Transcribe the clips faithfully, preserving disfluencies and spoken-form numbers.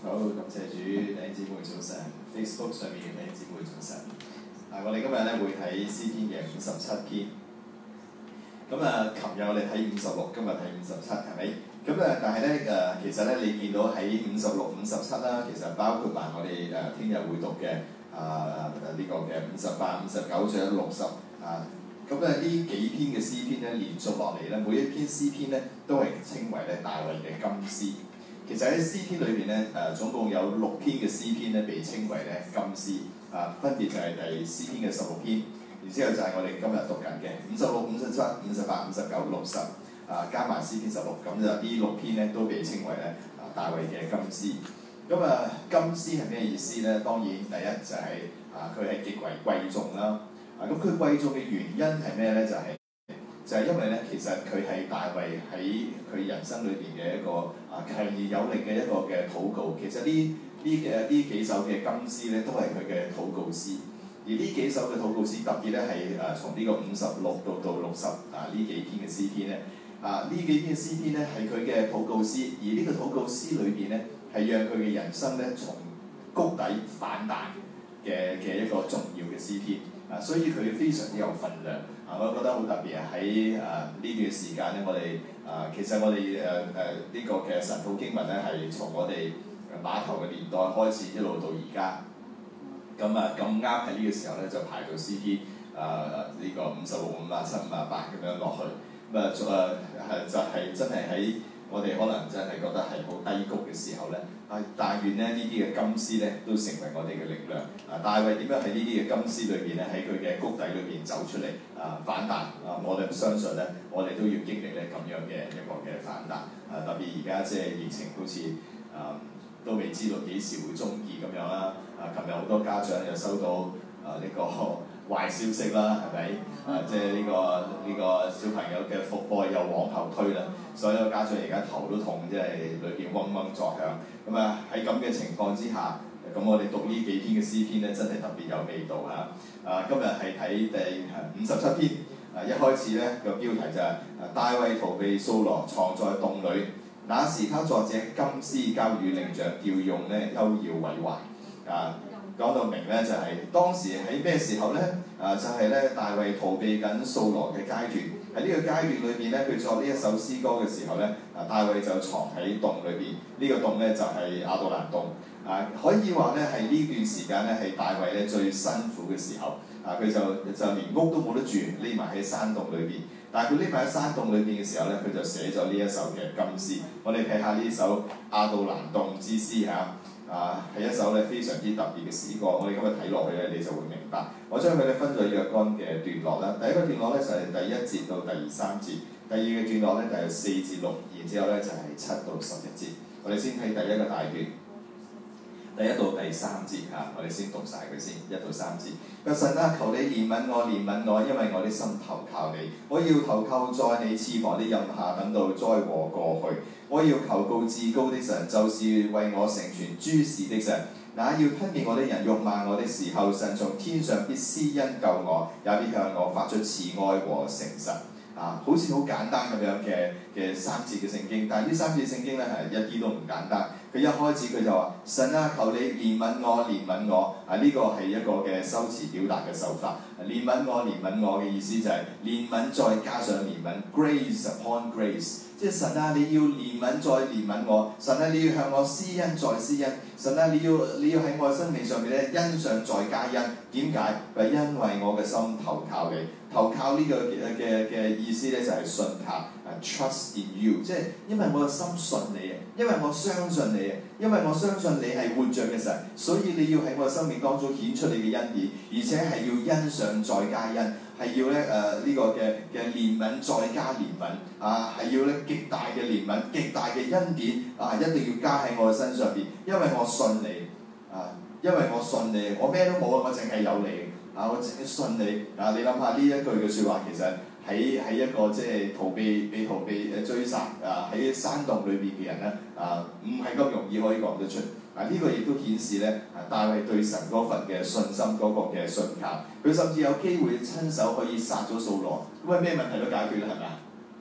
好，感謝主，弟兄姊妹早晨。Facebook 上面嘅弟兄姊妹早晨。啊，我哋今日咧會睇詩篇嘅五十七篇。咁啊，琴日我哋睇五十六，今日睇五十七，係咪？咁啊，但係咧誒，其實咧你見到喺五十六、五十七啦，其實包括埋我哋誒聽日會讀嘅啊呢、這個嘅五十八、五十九仲有六十啊。咁咧呢幾篇嘅詩篇咧連續落嚟咧，每一篇詩篇咧都係稱為咧大衛嘅金詩。其實喺詩篇裏邊咧，誒總共有六篇嘅詩篇咧被稱為咧金詩，啊分別就係第詩篇嘅十六篇，然之後就係我哋今日讀緊嘅五十六、五十七、五十八、五十九、六十，啊加埋詩篇十六，咁就呢六篇咧都被稱為咧啊大衛嘅金詩。咁啊金詩係咩意思咧？當然第一就係、是、啊佢係極為貴重啦。啊咁佢貴重嘅原因係咩咧？就係、是就係因為咧，其實佢係大衛喺佢人生裏邊嘅一個啊強而有力嘅一個嘅禱告。其實呢呢嘅呢幾首嘅金詩咧，都係佢嘅禱告詩。而呢幾首嘅禱告詩特別咧係誒從呢個五十六到到六十啊呢幾篇嘅詩篇咧啊呢幾篇嘅詩篇咧係佢嘅禱告詩。而呢個禱告詩裏邊咧係讓佢嘅人生咧從谷底反彈嘅嘅一個重要嘅詩篇。啊，所以佢非常之有分量。啊，我覺得好特別啊！喺誒呢段時間咧，我哋啊、呃、其實我哋誒誒呢個嘅神禱經文咧係從我哋碼頭嘅年代開始一路到而家。咁啊咁啱喺呢個時候咧就排到詩篇啊呢個五十六、五十七、五十八咁樣落去。咁啊誒係就係、是、真係喺我哋可能真係覺得係好低谷嘅時候咧。啊！但願咧呢啲嘅金詩咧都成為我哋嘅力量。啊！大衛點樣喺呢啲嘅金詩裏邊咧，喺佢嘅谷底裏邊走出嚟啊反彈啊！我哋相信咧，我哋都要經歷咧咁樣嘅一個嘅反彈。啊！特別而家即係疫情好似啊都未知道幾時會終結咁樣啦。啊！琴日好多家長又收到啊呢、這個壞消息啦，係咪？啊！即係呢、這個呢、這個小朋友嘅復課又往後推啦，所有家長而家頭都痛，即係裏邊嗡嗡作響。咁啊喺咁嘅情況之下，咁我哋讀呢幾篇嘅詩篇咧，真係特別有味道嚇。啊，今日係睇第五十七篇。啊，一開始咧個標題就係、是、大衛逃避掃羅，藏在洞裏。那時他作這金詩交與伶長，調用咧幽要毀壞。啊，講到明咧就係、是、當時喺咩時候咧？啊，就係、是、咧大衛逃避緊掃羅嘅階段。喺呢個階段裏邊咧，佢作呢一首詩歌嘅時候咧，啊大衛就藏喺洞裏邊。呢、這個洞咧就係、是、亞杜蘭洞。啊，可以話咧係呢段時間咧係大衛咧最辛苦嘅時候。啊，佢就就連屋都冇得住，匿埋喺山洞裏邊。但係佢匿埋喺山洞裏邊嘅時候咧，佢就寫咗呢一首嘅金詩。我哋睇下呢首亞杜蘭洞之詩嚇。啊，係一首咧非常之特別嘅詩歌。我哋今日睇落去咧，你就會明白。我將佢咧分咗若干嘅段落啦。第一個段落咧就係、是、第一節到第三節，第二個段落咧就係四至六，然之後咧就係、是、七到十一節。我哋先睇第一個大段，第一到第三節嚇、啊，我哋先讀晒佢先，一到三節。神啊，求你憐憫我，憐憫我，因為我的心投靠你。我要投靠在你翅膀的蔭下，等到災禍過去。我要求告至高的神，就是為我成全諸事的神。那要吞滅我的人辱罵我的時候，神從天上必施恩救我，也必向我發出慈愛和誠實。啊，好似好簡單咁樣嘅嘅三節嘅聖經，但係呢三節聖經咧係一啲都唔簡單。佢一開始佢就話：神啊，求你憐憫我，憐憫我。啊，呢、這個係一個嘅修辭表達嘅手法。憐憫我，憐憫我嘅意思就係、是、憐憫再加上憐憫 ，grace upon grace。即係神啊，你要憐憫再憐憫我。神啊，你要向我施恩再施恩。神啊，你要你要喺我嘅生命上面咧恩上再加恩。點解？係因為我嘅心投靠你。投靠呢個嘅嘅嘅意思咧就係信靠，啊 trust in you， 即係因為我嘅心信你啊，因為我相信你啊，因為我相信你係活着嘅神，所以你要喺我嘅生命當中顯出你嘅恩典，而且係要恩上再加恩，係要咧誒呢個嘅嘅憐憫再加憐憫啊，係要咧極大嘅憐憫、極大嘅恩典啊，一定要加喺我嘅身上邊，因為我信你啊，因為我信你，我咩都冇啊，我淨係有你。啊！我自己信你啊！你諗下呢一句嘅説話，其實喺喺一個即係逃避被逃避誒追殺啊喺山洞裏邊嘅人咧啊，唔係咁容易可以講得出啊！呢、這個亦都顯示咧啊，大衛對神嗰份嘅信心嗰、那個嘅信靠，佢甚至有機會親手可以殺咗掃羅，咁啊咩問題都解決啦，係咪啊？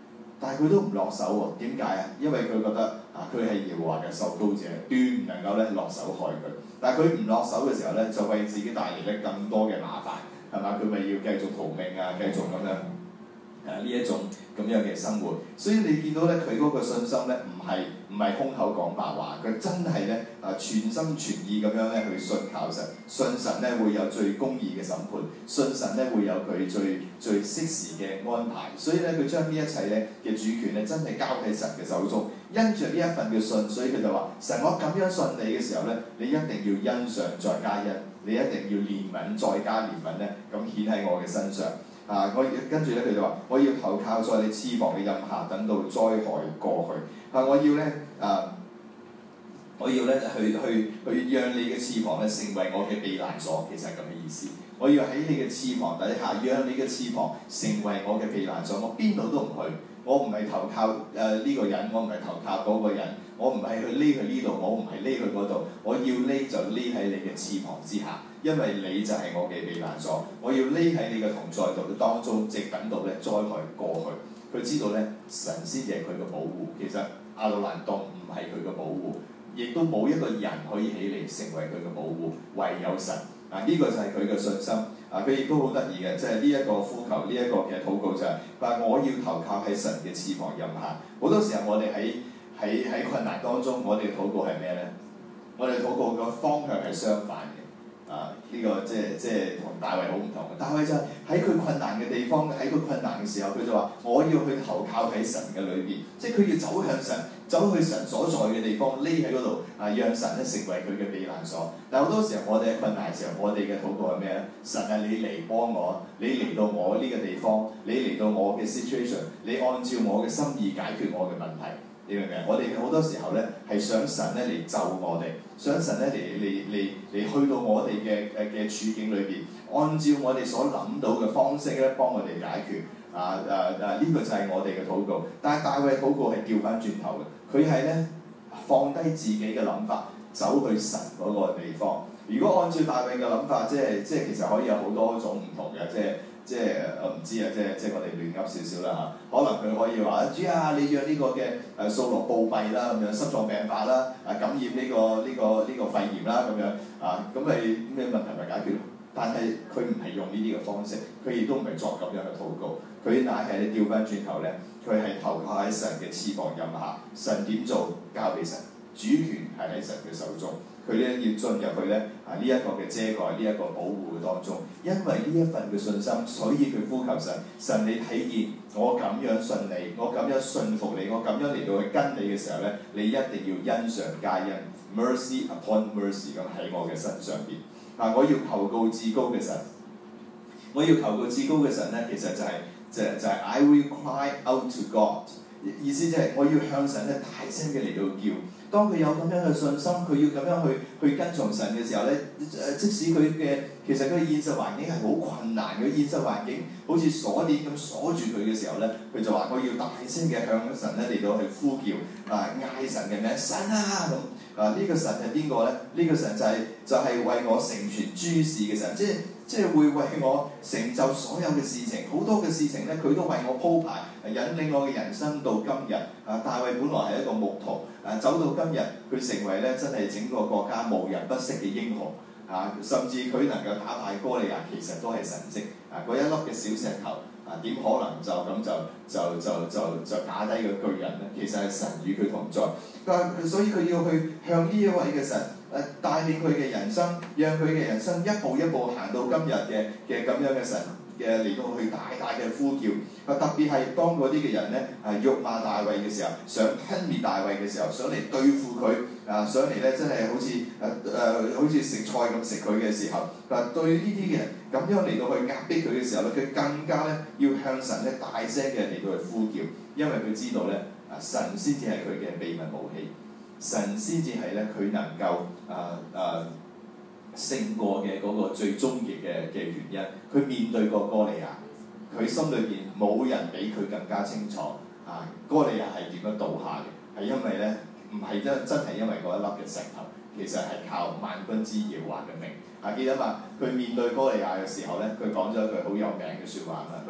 但係佢都唔落手喎。點解啊？因為佢覺得啊，佢係耶和華嘅受膏者，斷唔能夠咧落手害佢。但係佢唔落手嘅時候咧，就為自己帶嚟咧更多嘅麻煩，係嘛？佢咪要繼續逃命啊，繼續咁樣誒呢一種咁樣嘅生活。所以你見到咧，佢嗰個信心咧，唔係唔係空口講白話，佢真係咧啊全心全意咁樣咧去信靠神，信神咧會有最公義嘅審判，信神咧會有佢最最適時嘅安排。所以咧，佢將呢一切咧嘅主權咧，真係交喺神嘅手中。因着呢一份嘅信，所以佢就話：神，我咁樣信你嘅時候咧，你一定要恩上再加恩，你一定要憐憫再加憐憫咧，咁顯喺我嘅身上。啊！我跟住咧，佢就話：我要投靠在你翅膀嘅蔭下，等到災害過去。啊！我要咧啊！我要咧去去去讓你嘅翅膀咧成為我嘅避難所，其實係咁嘅意思。我要喺你嘅翅膀底下，讓你嘅翅膀成為我嘅避難所，我邊度都唔去。我唔係投靠誒呢、呃這個人，我唔係投靠嗰個人，我唔係去匿去呢度，我唔係匿去嗰度，我要匿就匿喺你嘅翅膀之下，因為你就係我嘅避難所。我要匿喺你嘅同在度當中，直等到咧災害過去。佢知道咧神先至係佢嘅保護，其實亞杜蘭洞唔係佢嘅保護，亦都冇一個人可以起嚟成為佢嘅保護，唯有神。啊！呢、這個就係佢嘅信心。啊！佢亦都好得意嘅，即係呢一個呼求，呢、這、一個嘅禱告就係、是：話我要投靠喺神嘅翅膀蔭下。好多時候我哋喺喺喺困難當中，我哋嘅禱告係咩咧？我哋禱告個方向係相反嘅。啊！呢、這個即係即係同大衛好唔同嘅。大衛就係喺佢困難嘅地方，喺佢困難嘅時候，佢就話：我要去投靠喺神嘅裏邊，即係佢要走向神。走去神所在嘅地方，匿喺嗰度啊，讓神咧成為佢嘅避難所。但係好多時候，我哋喺困難嘅時候，我哋嘅禱告係咩咧？神啊，你嚟幫我，你嚟到我呢個地方，你嚟到我嘅 situation， 你按照我嘅心意解決我嘅問題。你明唔明？我哋好多時候咧係想神咧嚟救我哋，想神咧嚟嚟嚟嚟去到我哋嘅誒嘅處境裏邊，按照我哋所諗到嘅方式咧幫我哋解決。啊啊啊！呢、這個就係我哋嘅禱告。但係大衛禱告係調翻轉頭嘅。佢係咧放低自己嘅諗法，走去神嗰個地方。如果按照大衛嘅諗法，即係即係其實可以有好多種唔同嘅，即係即係我唔知啊，即係即係我哋亂噏少少啦嚇。可能佢可以話：主啊，你讓呢個嘅誒掃羅暴斃啦，咁樣心臟病發啦，啊感染呢、這個呢、這個呢、這個肺炎啦，咁樣啊，咁咪咩問題咪解決？但係佢唔係用呢啲嘅方式，佢亦都唔係作咁樣嘅禱告，佢乃係調翻轉頭咧。佢係投靠喺神嘅翅膀蔭下，神點做交俾神，主權係喺神嘅手中。佢咧要進入去咧啊呢一個嘅遮蓋，呢一個保護嘅當中。因為呢一份嘅信心，所以佢呼求神。神你睇見我咁樣信你，我咁樣信服你，我咁樣嚟到去跟你嘅時候咧，你一定要恩上加恩 ，mercy upon mercy 咁喺我嘅身上邊。啊！我要求告至高嘅神，我要求告至高嘅神咧，其實就係、是。就就係 I will cry out to God， 意思即係我要向神咧大聲嘅嚟到叫。當佢有咁樣嘅信心，佢要咁樣去去跟從神嘅時候咧，誒即使佢嘅其實佢嘅現實環境係好困難，佢現實環境好似鎖鏈咁鎖住佢嘅時候咧，佢就話我要大聲嘅向神咧嚟到去呼叫啊，嗌神嘅名神啊咁。啊！呢、這個神係邊個咧？呢、這個神就係、是、就係、是、為我成全諸事嘅神，即係即係會為我成就所有嘅事情，好多嘅事情咧，佢都為我鋪排，引領我嘅人生到今日。啊！大衛本來係一個牧童，啊走到今日，佢成為咧真係整個國家無人不識嘅英雄。啊！甚至佢能夠打敗哥利亞，其實都係神蹟。啊！嗰一粒嘅小石頭。啊！點可能就咁就就就就就打低個巨人咧？其實係神與佢同在。佢所以佢要去向呢一位嘅神誒帶領佢嘅人生，讓佢嘅人生一步一步行到今日嘅嘅咁樣嘅神嘅嚟到去大大嘅呼叫。啊！特別係當嗰啲嘅人咧係辱罵大衛嘅時候，想吞滅大衛嘅時候，想嚟對付佢啊！上嚟咧真係好似誒誒好似食菜咁食佢嘅時候，嗱對呢啲嘅人咁樣嚟到去壓迫佢嘅時候咧，佢更加咧要向神咧大聲嘅嚟到去呼叫，因為佢知道咧啊神先至係佢嘅秘密武器，神先至係咧佢能夠啊啊勝過嘅嗰個最終極嘅嘅原因。佢面對過哥利亞，佢心裏邊冇人比佢更加清楚啊哥利亞係點樣倒下嘅，係因為咧。唔係真真係因為嗰一粒嘅石頭，其實係靠萬軍之耶和華嘅名。啊記得嘛？佢面對哥利亞嘅時候咧，佢講咗一句好有名嘅説話嘛。佢話：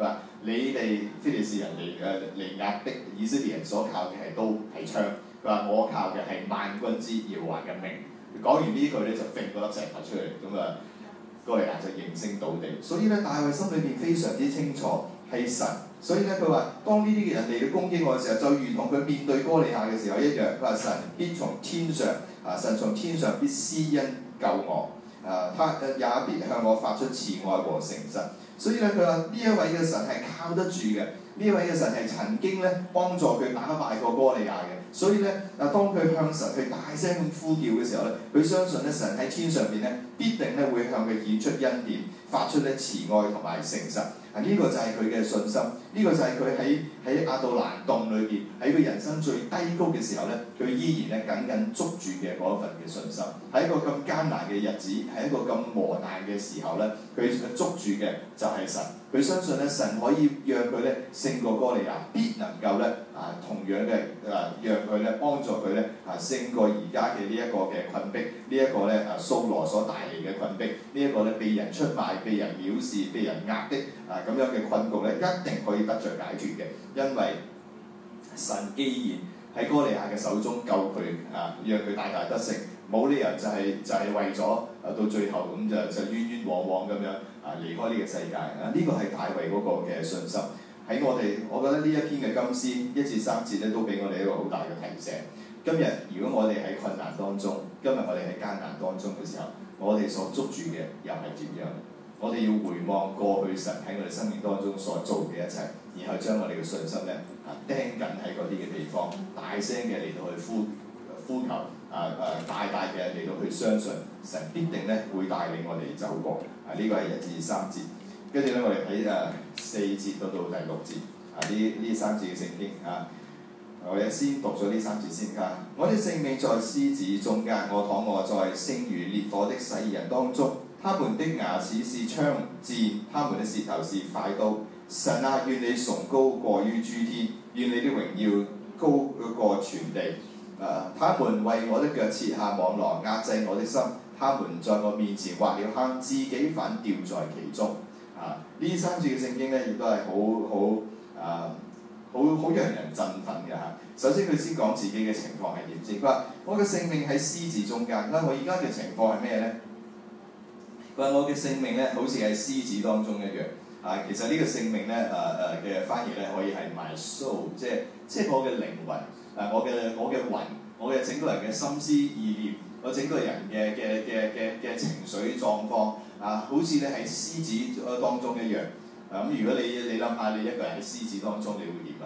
你哋非利士人嚟誒嚟壓迫以色列人所靠嘅係刀係槍，佢話我靠嘅係萬軍之耶和華嘅名。講完呢句咧就揈嗰粒石頭出嚟，咁啊哥利亞就應聲倒地。所以咧大衛心裏邊非常之清楚係神，所以咧佢話當呢啲嘅人嚟到攻擊我嘅時候，就如同佢面對哥利亞嘅時候一樣。佢話神必從天上啊，神從天上必施恩救我，啊，他也必向我發出慈愛和誠實。所以咧佢話呢一位嘅神係靠得住嘅，呢一位嘅神係曾經咧幫助佢打敗過哥利亞嘅。所以咧啊，當佢向神去大聲咁呼叫嘅時候咧，佢相信咧神喺天上邊咧必定咧會向佢顯出恩典，發出咧慈愛同埋誠實。啊！呢、這個就係佢嘅信心，呢、這個就係佢喺喺亞杜蘭洞裏邊，喺佢人生最低谷嘅時候咧，佢依然咧緊緊捉住嘅嗰一份嘅信心。喺一個咁艱難嘅日子，喺一個咁磨難嘅時候咧，佢捉住嘅就係神。佢相信咧，神可以讓佢咧勝過哥利亞，必能夠咧啊同樣嘅啊讓佢咧幫助佢咧啊勝過而家嘅呢一個嘅困迫，呢、這、一個咧啊掃羅所帶嚟嘅困迫，呢、這、一個咧被人出賣、被人藐視、被人壓迫啊咁樣嘅困局咧，一定可以得着解決嘅，因為神既然喺哥利亞嘅手中救佢啊，讓佢大大得勝，冇理由就係、是、就係、是、為咗啊到最後咁就就冤冤枉枉咁樣啊離開呢個世界啊！呢、這個係大衛嗰個嘅信心。喺我哋，我覺得呢一篇嘅金詩一至三節咧，都俾我哋一個好大嘅提醒。今日如果我哋喺困難當中，今日我哋喺艱難當中嘅時候，我哋所捉住嘅又係點樣？我哋要回望過去神喺我哋生命當中所做嘅一切，然後將我哋嘅信心咧啊釘緊喺嗰啲嘅地方，大聲嘅嚟到去呼呼求啊啊大大嘅嚟到去相信神必定咧會帶領我哋走過啊！呢、這個係一至三節。跟住咧，我哋睇誒四節到到第六節啊，呢呢三節嘅聖經啊，我哋先讀咗呢三節先㗎。我的性命在獅子中間，我躺臥在星如烈火的洗人當中。他們的牙齒是槍箭，他們的舌頭是快刀。神啊，願你崇高過於諸天，願你的榮耀高過全地。誒、啊，他們為我的腳設下網羅，壓制我的心。他們在我面前挖了坑，自己反掉在其中。啊！呢三節嘅聖經咧，亦都係好好啊，好好讓人振奮嘅嚇。首先佢先講自己嘅情況係點先。佢話：我嘅性命喺獅子中間。佢話：我而家嘅情況係咩咧？佢話：我嘅性命咧，好似喺獅子當中一樣。啊，其實呢個性命咧，誒誒嘅翻譯咧，可以係 my soul，即係即係我嘅靈魂，誒、啊、我嘅我嘅魂，我嘅整個人嘅心思意念，我整個人嘅嘅嘅嘅嘅情緒狀況。啊，好似咧喺獅子當中一樣。啊，咁如果你你諗下，你一個人喺獅子當中，你會點啊？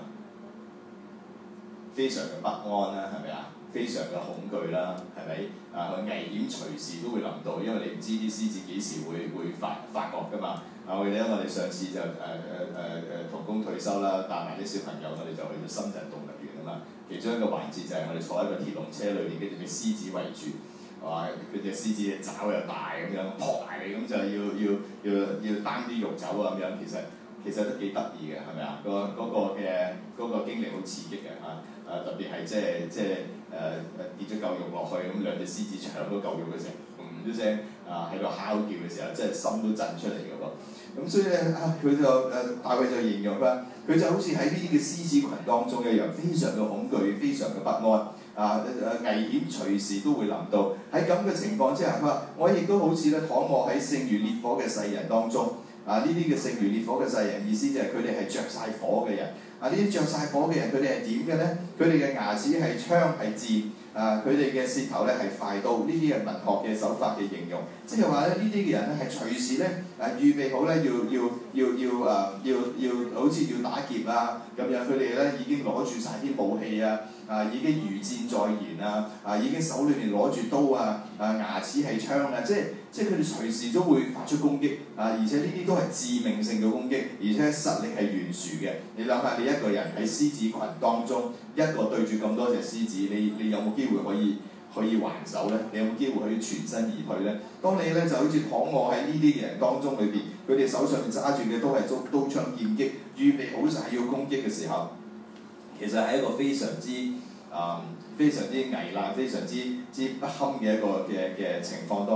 非常嘅不安啦，係咪啊？非常嘅恐懼啦，係咪？啊，危險隨時都會臨到，因為你唔知啲獅子幾時會會發發覺㗎嘛。啊，我記得我哋上次就誒誒誒誒同工退休啦，帶埋啲小朋友，我哋就去到深圳動物園啊嘛。其中一個環節就係我哋坐喺個鐵籠車裏邊，跟住俾獅子圍住。話佢隻獅子嘅爪又大咁樣撲埋你，咁就要要要要擔啲肉走啊咁樣，其實其實都幾得意嘅，係咪啊？嗰個嗰個嘅嗰個經歷好刺激嘅嚇，誒特別係即係即係誒誒跌咗嚿肉落去，咁兩隻獅子搶到嚿肉嘅時候，嗯一聲啊喺度哮叫嘅時候，即係心都震出嚟嘅喎。咁所以咧啊，佢就誒大衛就形容啦，佢就好似喺呢啲嘅獅子群當中一樣，非常嘅恐懼，非常嘅不安。啊誒危險隨時都會臨到，喺咁嘅情況之下，佢話我亦都好似咧躺臥喺聖如烈火嘅世人當中。啊呢啲嘅聖如烈火嘅世人，意思就係佢哋係着晒火嘅人。啊呢啲着晒火嘅人，佢哋係點嘅咧？佢哋嘅牙齒係槍係箭，啊佢哋嘅舌頭咧係快刀。呢啲係文學嘅手法嘅形容，即係話咧呢啲嘅人咧係隨時咧啊預備好咧要要要要啊要要好似要打劫啊咁樣，佢哋咧已經攞住晒啲武器啊。啊！已經如箭在弦啊！啊！已經手裏面攞住刀啊！啊！牙齒係槍啊！即係即係佢哋隨時都會發出攻擊啊！而且呢啲都係致命性嘅攻擊，而且實力係懸殊嘅。你諗下，你一個人喺獅子群當中，一個對住咁多隻獅子，你你有冇機會可以可以還手咧？你有冇機會可以全身而退咧？當你咧就好似躺臥喺呢啲嘅人當中裏邊，佢哋手上面揸住嘅都係刀刀槍劍戟，預備好晒要攻擊嘅時候。其實係一個非常之啊、嗯、非常之危難、非常之之不堪嘅一個嘅嘅情況當中。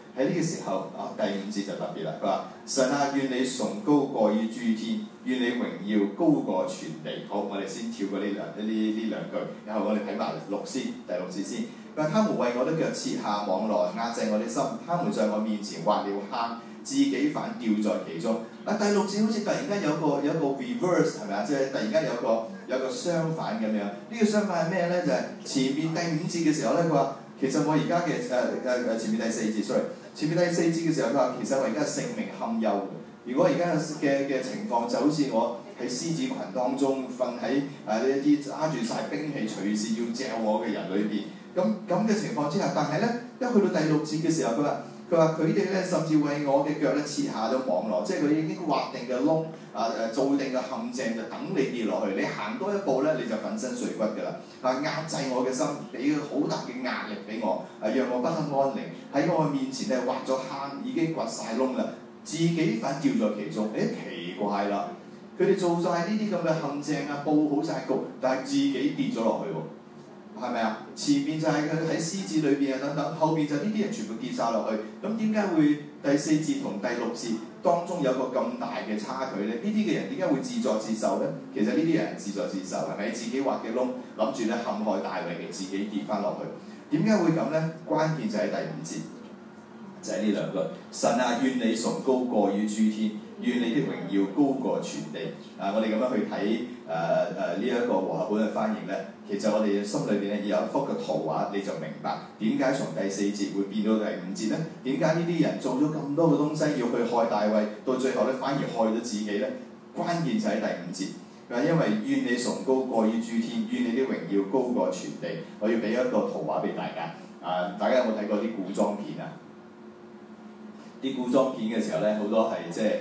喺呢個時候啊，第五節就特別啦。佢話：神啊，願你崇高過於諸天，願你榮耀高過全地。好，我哋先跳過呢兩呢呢兩句，然後我哋睇埋六先，第六節先。佢話：他們為我的腳設下網羅，壓制我的心，他們在我面前挖了坑，自己反掉在其中。啊，第六節好似突然間有個有個 reverse 係咪啊？即係突然間有個有個相反咁樣。呢、這個相反係咩咧？就係、是、前面第五節嘅時候咧，佢話其實我而家嘅誒誒誒前面第四節 sorry， 前面第四節嘅時候佢話其實我而家性命堪憂。如果而家嘅嘅情況就好似我喺獅子群當中瞓喺誒呢一啲揸住晒兵器隨時要嚼我嘅人裏邊，咁咁嘅情況之下，但係咧一去到第六節嘅時候，佢話。佢話佢哋咧甚至為我嘅腳咧設下咗網羅，即係佢已經挖定嘅窿啊誒，做定嘅陷阱就等你跌落去。你行多一步咧，你就粉身碎骨㗎啦！啊，壓制我嘅心，俾好大嘅壓力俾我，啊，讓我不得安寧。喺我面前咧挖咗坑，已經掘晒窿啦，自己反掉在其中。誒、欸、奇怪啦！佢哋做晒呢啲咁嘅陷阱啊，佈好晒局，但係自己跌咗落去喎。係咪啊？前面就係佢喺獅子裏邊啊等等，後邊就呢啲人全部跌晒落去。咁點解會第四節同第六節當中有個咁大嘅差距咧？呢啲嘅人點解會自作自受咧？其實呢啲人自作自受係咪？自己挖嘅窿，諗住咧陷害大衛嘅，自己跌翻落去。點解會咁咧？關鍵就喺第五節，就係呢兩句。神啊，願你崇高過於諸天，願你的榮耀高過全地。啊，我哋咁樣去睇誒誒呢一個和合本嘅翻譯咧。其實我哋心裏邊咧有一幅嘅圖畫，你就明白點解從第四節會變到第五節咧？點解呢啲人做咗咁多嘅東西要去害大衛，到最後咧反而害咗自己咧？關鍵就喺第五節，佢話因為願你崇高過於諸天，願你啲榮耀高過全地。我要俾一個圖畫俾大家。啊，大家有冇睇過啲古裝片啊？啲古裝片嘅時候咧，好多係即係誒誒誒誒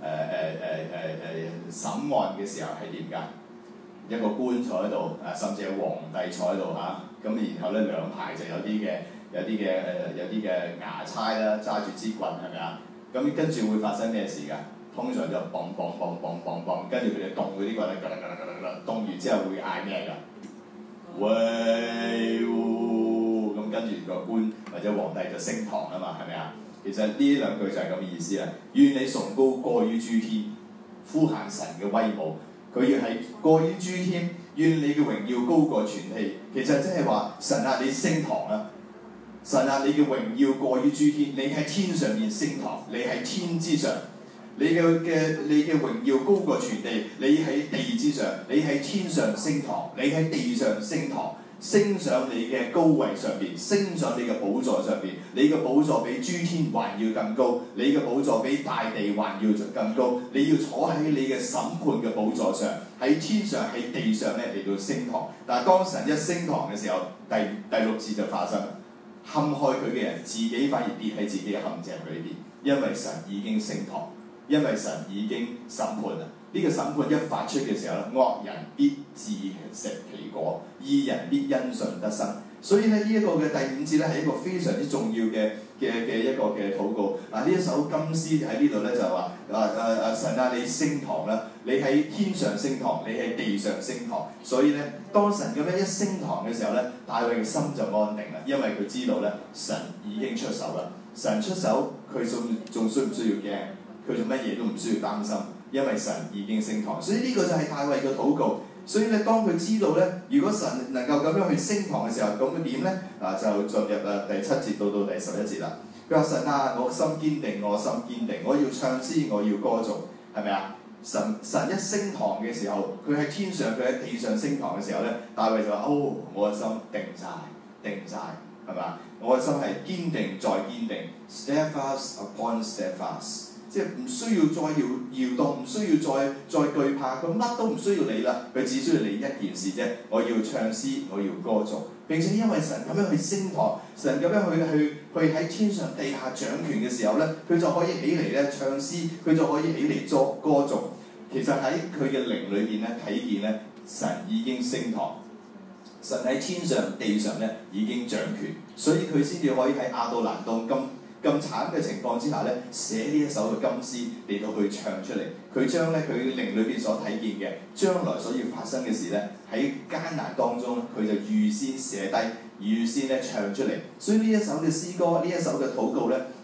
誒審案嘅時候係點㗎？一個官坐喺度，啊，甚至有皇帝坐喺度嚇，咁、啊、然後咧兩排就有啲嘅有啲嘅誒有啲嘅衙差啦，揸住支棍係咪啊？咁跟住會發生咩事㗎？通常就嘣嘣嘣嘣嘣嘣，跟住佢哋動嗰啲棍咧，㗎啦㗎啦㗎啦㗎啦，動完之後會嗌咩㗎？喂喎！咁跟住個官或者皇帝就升堂啊嘛，係咪啊？其實呢兩句就係咁嘅意思啦。願你崇高過於諸天，呼喊神嘅威武。佢要係過於諸天，願你嘅榮耀高過全地。其實即係話神啊，你升堂啦！神啊，你嘅榮耀過於諸天，你喺天上面升堂，你喺天之上，你嘅嘅你嘅榮耀高過全地，你喺地之上，你喺天上升堂，你喺地上升堂。升上你嘅高位上邊，升上你嘅寶座上邊，你嘅寶座比諸天還要更高，你嘅寶座比大地還要更高。你要坐喺你嘅審判嘅寶座上，喺天上喺地上咧嚟到升堂。但係當神一升堂嘅時候，第第六節就發生啦，陷害佢嘅人自己反而跌喺自己嘅陷阱裏邊，因為神已經升堂，因為神已經審判啦。呢個審判一發出嘅時候咧，惡人必自食其果，義人必因信得生。所以咧，呢一個嘅第五節咧係一個非常之重要嘅嘅嘅一個嘅禱告。啊，呢一首金詩喺呢度咧就係話啊啊啊神啊，你升堂啦，你喺天上升堂，你喺地上升堂。所以咧，當神咁樣一升堂嘅時候咧，大衛嘅心就安定啦，因為佢知道咧神已經出手啦。神出手，佢仲仲需唔需要驚？佢做乜嘢都唔需要擔心。因為神已經升堂，所以呢個就係大衛嘅禱告。所以咧，當佢知道咧，如果神能夠咁樣去升堂嘅時候，咁佢點咧？啊，就進入啊第七節到到第十一節啦。佢話：神啊，我心堅定，我心堅定，我要唱詩，我要歌頌，係咪啊？神神一升堂嘅時候，佢喺天上，佢喺地上升堂嘅時候咧，大衛就話：哦，我嘅心定晒，定晒，係咪？我嘅心係堅定再堅定 ，steadfast upon steadfast。即係唔需要再搖搖動，唔需要再再懼怕，佢乜都唔需要理啦，佢只需要理一件事啫。我要唱詩，我要歌頌。並且因為神咁樣去升堂，神咁樣去去去喺天上地下掌權嘅時候咧，佢就可以起嚟咧唱詩，佢就可以起嚟作歌頌。其實喺佢嘅靈裏邊咧睇見咧，神已經升堂，神喺天上地上咧已經掌權，所以佢先至可以喺亞杜蘭洞咁咁慘嘅情況之下咧，寫呢一首嘅金詩嚟到去唱出嚟。佢將咧佢靈裏邊所睇見嘅將來所要發生嘅事咧，喺艱難當中，佢就預先寫低，預先咧唱出嚟。所以呢一首嘅詩歌，呢一首嘅禱告咧，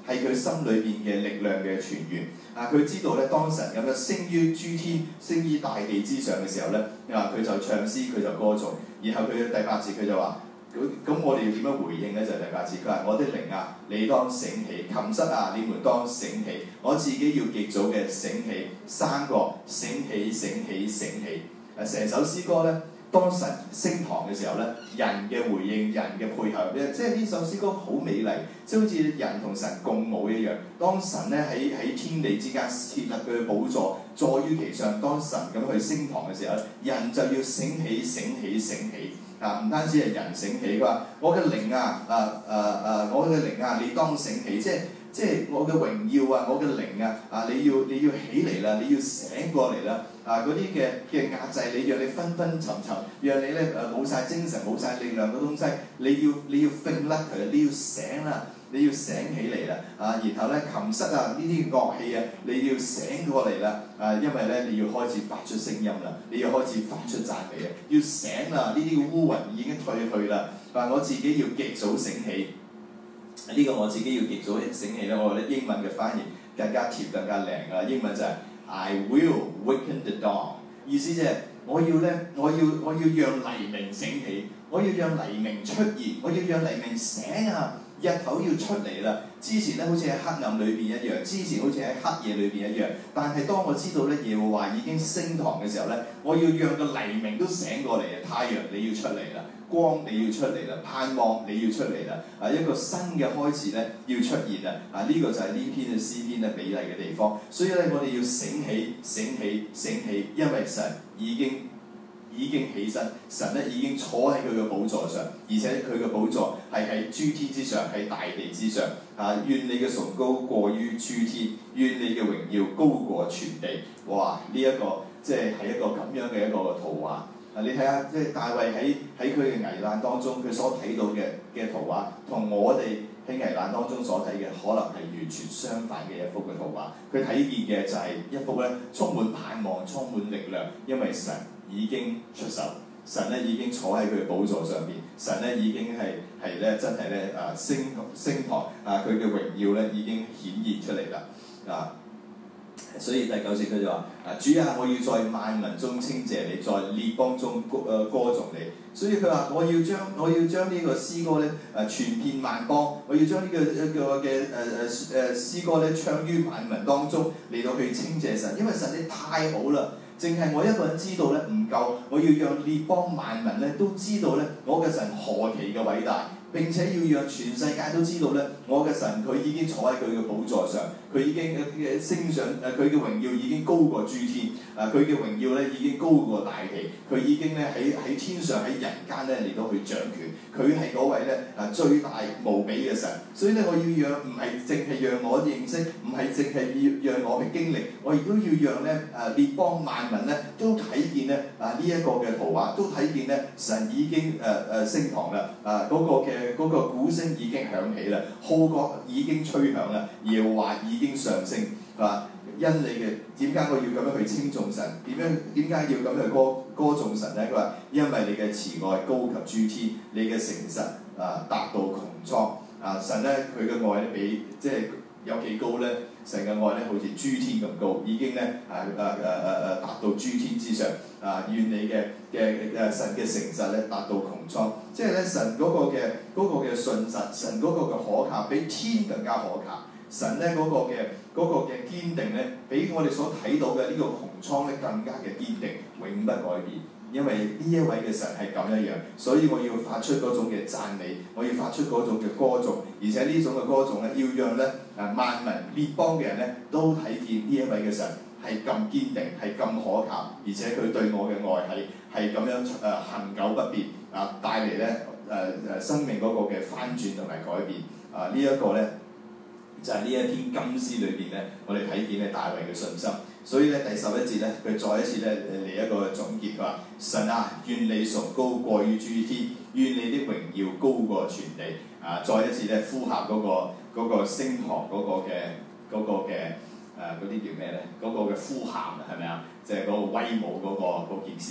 係佢心裏邊嘅力量嘅泉源。啊，佢知道咧，當神咁樣升於諸天、升於大地之上嘅時候咧，啊，佢就唱詩，佢就歌頌。然後佢嘅第八節佢就話：咁咁我哋要點樣回應咧？就係、是、第八節，佢話：我的靈啊，你當醒起；琴瑟啊，你們當醒起。我自己要極早嘅醒起，三個醒起、醒起、醒起。啊，成首詩歌咧。當神升堂嘅時候咧，人嘅回應、人嘅配合，即係呢首詩歌好美麗，即係好似人同神共舞一樣。當神咧喺喺天地之間設立佢嘅寶座，坐於其上。當神咁去升堂嘅時候，人就要醒起、醒起、醒起。啊，唔單止係人醒起，佢話：我嘅靈啊，啊啊啊，我嘅靈啊，你當醒起，即係。即係我嘅榮耀啊，我嘅靈啊，啊你要你要起嚟啦，你要醒過嚟啦，啊嗰啲嘅嘅壓制你，讓你昏昏沉沉，讓你咧誒冇晒精神、冇晒力量嘅東西，你要你要揈甩佢，你要醒啦，你要醒起嚟啦，啊然後咧琴瑟啊呢啲樂器啊，你要醒過嚟啦，啊因為咧你要開始發出聲音啦，你要開始發出讚美啊，要醒啦，呢啲嘅烏雲已經退去啦，啊我自己要極早醒起。呢個我自己要極早醒起咧，我覺得英文嘅翻譯更加貼、更加靚啊！英文就係 I will waken the dawn， 意思即係我要咧，我要我要讓黎明醒起，我要讓黎明出現，我要讓黎明醒啊！日頭要出嚟啦！之前咧好似喺黑暗裏邊一樣，之前好似喺黑夜裏邊一樣。但係當我知道咧耶和華已經升堂嘅時候咧，我要讓個黎明都醒過嚟啊！太陽你要出嚟啦，光你要出嚟啦，盼望你要出嚟啦！啊，一個新嘅開始咧要出現啦！啊，呢、這個就係呢篇嘅詩篇嘅美麗嘅地方。所以咧，我哋要醒起、醒起、醒起，因為神已經。已經起身，神咧已經坐喺佢嘅寶座上，而且佢嘅寶座係喺諸天之上，喺大地之上。啊，願你嘅崇高過於諸天，願你嘅榮耀高過全地。哇！呢、這、一個即係係一個咁樣嘅一個圖畫。啊，你睇下，即係大衛喺喺佢嘅危難當中，佢所睇到嘅嘅圖畫，同我哋喺危難當中所睇嘅，可能係完全相反嘅一幅嘅圖畫。佢睇見嘅就係一幅咧充滿盼望、充滿力量，因為神已經出手，神咧已經坐喺佢嘅寶座上邊，神咧已經係係咧真係咧啊升升堂啊，佢嘅榮耀咧已經顯現出嚟啦啊！所以第九節佢就話：啊主啊，我要在萬民中稱謝你，在列邦中歌誒歌頌你。所以佢話：我要將我要將呢個詩歌咧誒傳遍萬邦，我要將呢、這個一個嘅誒誒誒詩歌咧唱於萬民當中，嚟到去稱謝神，因為神你太好啦。淨係我一個人知道咧唔夠，我要讓列邦萬民咧都知道咧我嘅神何其嘅偉大。並且要讓全世界都知道咧，我嘅神佢已經坐喺佢嘅寶座上，佢已經嘅升上誒，佢嘅榮耀已經高過諸天，啊佢嘅榮耀咧已經高過大地，佢已經咧喺喺天上喺人間咧嚟到去掌權，佢係嗰位咧啊最大無比嘅神。所以咧我要讓唔係淨係讓我認識，唔係淨係要讓我去經歷，我亦都要讓咧誒列邦萬民咧都睇見咧啊呢一個嘅圖畫，都睇見咧神已經誒誒升堂啦，啊嗰個嘅。嗰個鼓聲已經響起啦，號角已經吹響啦，耶和華已經上升，係嘛？因你嘅點解我要咁樣去稱頌神？點樣點解要咁樣去歌歌頌神咧？佢話：因為你嘅慈愛高及諸天，你嘅誠實啊達到穹蒼啊！神咧佢嘅愛咧比即係有幾高咧？神嘅愛咧好似諸天咁高，已經咧啊啊啊啊啊達到諸天之上啊！願你嘅嘅誒神嘅誠實咧達到穹蒼，即係咧神嗰個嘅嗰個嘅信實，神嗰個嘅可靠比天更加可靠。神咧嗰個嘅嗰個嘅堅定咧，比我哋所睇到嘅呢個穹蒼咧更加嘅堅定，永不改變。因為呢一位嘅神係咁一樣，所以我要發出嗰種嘅讚美，我要發出嗰種嘅歌頌，而且呢種嘅歌頌咧，要讓咧啊萬民列邦嘅人咧都睇見呢一位嘅神係咁堅定，係咁可靠，而且佢對我嘅愛係係咁樣誒恆久不變啊，帶嚟咧誒誒生命嗰個嘅翻轉同埋改變啊！這個、呢一個咧就係、是、呢一篇金詩裏邊咧，我哋睇見咧大衛嘅信心。所以咧第十一節咧，佢再一次咧嚟一個總結，佢話：神啊，願你崇高過於諸天，願你的榮耀高過全地。啊，再一次咧呼喊嗰、那個嗰、那個升堂嗰個嘅嗰、那個嘅誒嗰啲叫咩咧？嗰、那個嘅呼喊係咪啊？即係嗰個威武嗰、那個件事情咁樣。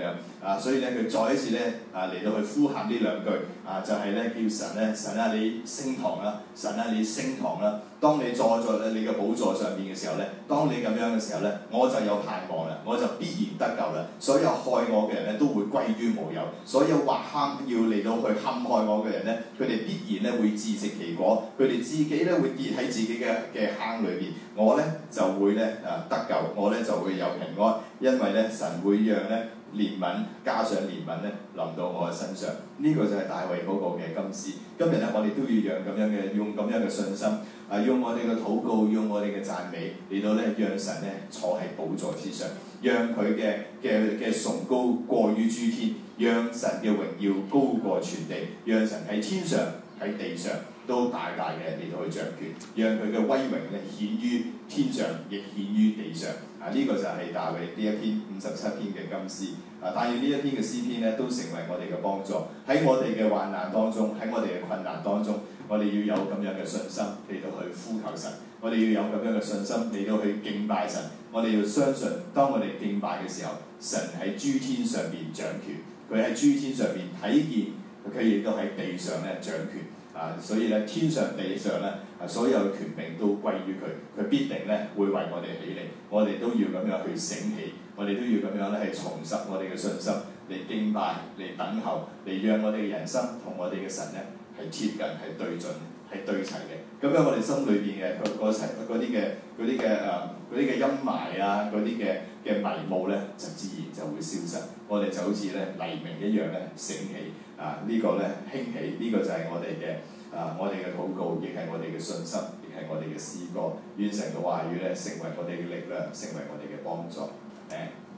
樣啊，所以咧佢再一次咧啊嚟到去呼喊呢兩句啊，就係、是、咧叫神咧神啊你升堂啦，神啊你升堂啦。當你坐在你嘅寶座上邊嘅時候咧，當你咁樣嘅時候咧，我就有盼望啦，我就必然得救啦。所有害我嘅人咧都會歸於無有，所有挖坑要嚟到去陷害我嘅人咧，佢哋必然咧會自食其果，佢哋自己咧會跌喺自己嘅嘅坑裏邊。我咧就會咧啊得救，我咧就會有平安，因為咧神會讓咧憐憫加上憐憫咧臨到我嘅身上。呢、這個就係大衛嗰個嘅金詩。今日咧我哋都要讓咁樣嘅用咁樣嘅信心。啊！用我哋嘅禱告，用我哋嘅讚美嚟到咧，讓神咧坐喺寶座之上，讓佢嘅嘅嘅崇高過於諸天，讓神嘅榮耀高過全地，讓神喺天上喺地上都大大嘅嚟到去掌權，讓佢嘅威榮咧顯於天上，亦顯於地上。啊！呢、這個就係大衛呢一篇五十七篇嘅金詩。啊！但願呢一篇嘅詩篇咧，都成為我哋嘅幫助，喺我哋嘅患難當中，喺我哋嘅困難當中。我哋要有咁樣嘅信心嚟到去呼求神，我哋要有咁樣嘅信心嚟到去敬拜神。我哋要相信，當我哋敬拜嘅時候，神喺諸天上邊掌權，佢喺諸天上邊睇見，佢亦都喺地上咧掌權。啊，所以咧天上地上咧，啊所有嘅權柄都歸於佢，佢必定咧會為我哋起嚟。我哋都要咁樣去醒起，我哋都要咁樣咧係重拾我哋嘅信心，嚟敬拜，嚟等候，嚟讓我哋嘅人生同我哋嘅神咧係貼近，係對準，係對齊嘅。咁樣我哋心裏邊嘅嗰齊嗰啲嘅嗰啲嘅誒嗰啲嘅陰霾啊，嗰啲嘅嘅迷霧咧，就自然就會消失。我哋就好似咧黎明一樣咧醒起啊！這個、呢個咧興起，呢、這個就係我哋嘅啊，我哋嘅禱告，亦係我哋嘅信心，亦係我哋嘅詩歌。願神嘅話語咧成為我哋嘅力量，成為我哋嘅幫助。誒，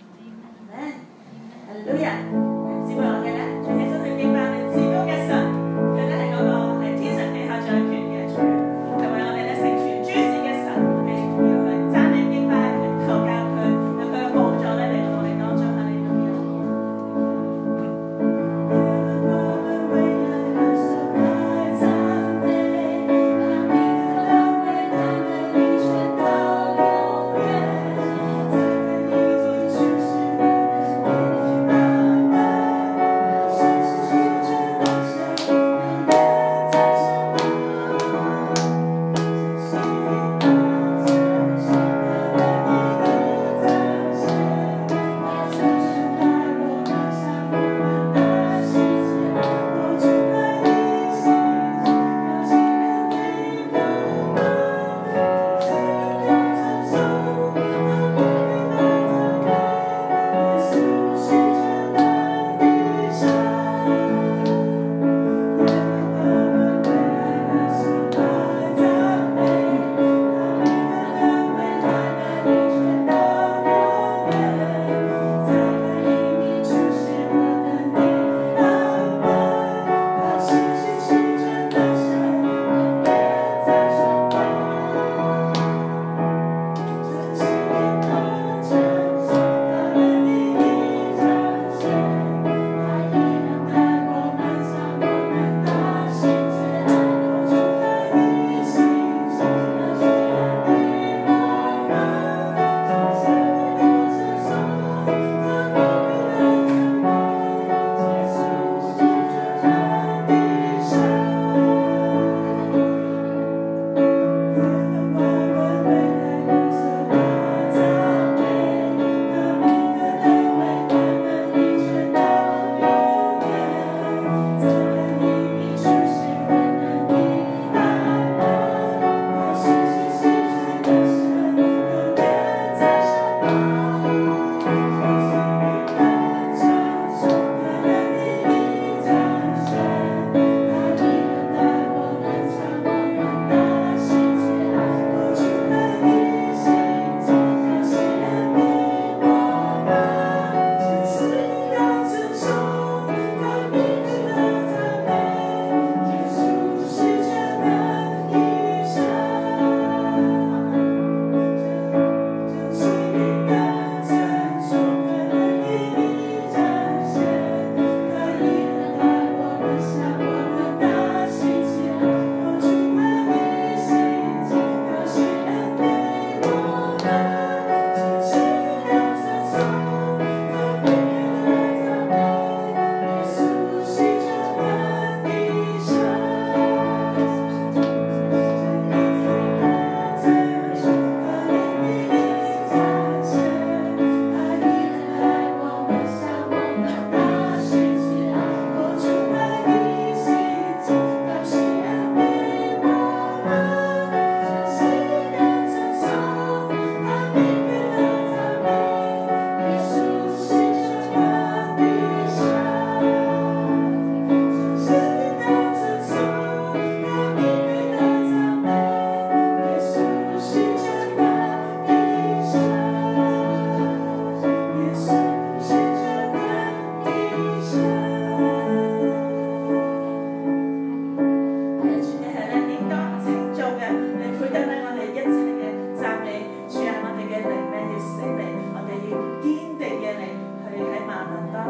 哈利路亞！姊妹我哋咧，最起身去敬拜至高嘅神，佢咧係嗰個係天上地下掌權嘅主，同埋我哋咧成全諸事嘅神，我哋要去讚美敬拜，去求教佢，讓佢嘅幫助咧嚟到我哋當中。哈利路亞！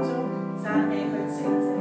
中讚美佢稱讚。